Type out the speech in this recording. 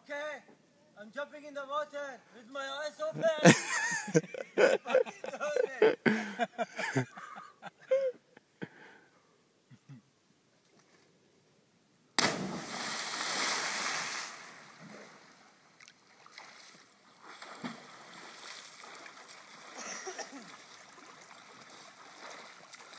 Okay, I'm jumping in the water with my eyes open. Fucking doing it.